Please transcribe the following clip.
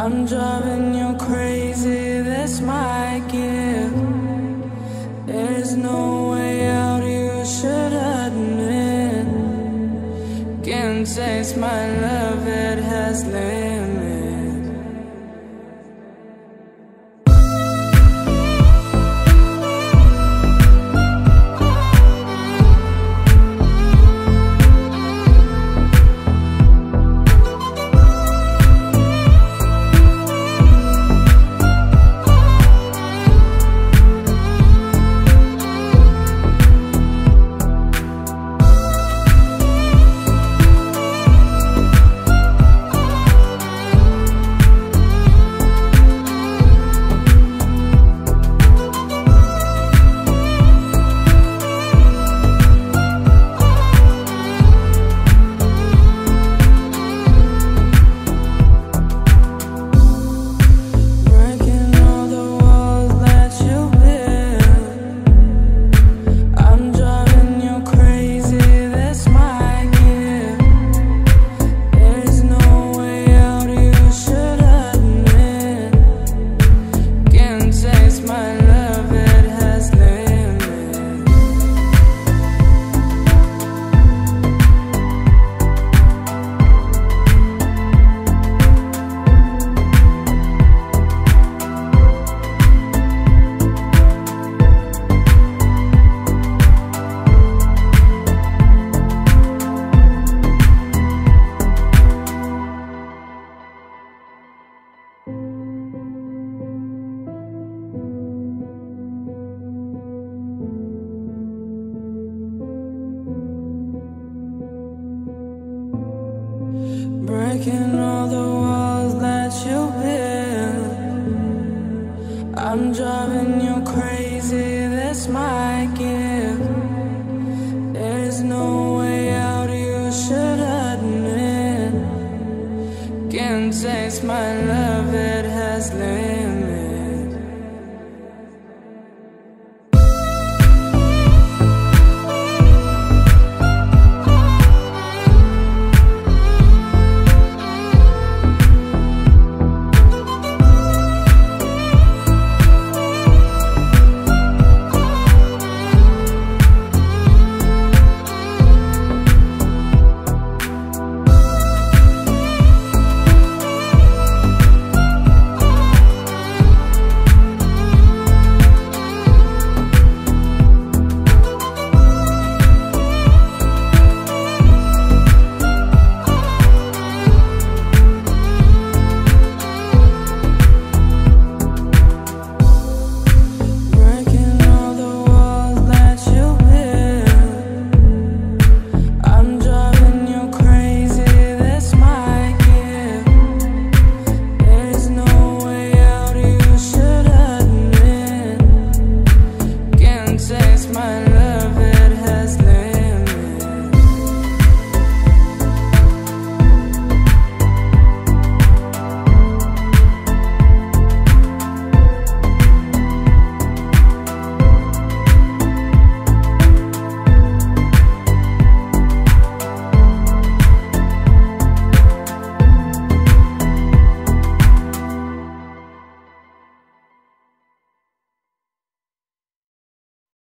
I'm driving you crazy, that's my gift. There's no way out, you should admit. Can't taste my love, it has limits. Breaking all the walls that you built. I'm driving you crazy, that's my gift. There's no way out, you should admit. Can't taste my love, it has limits.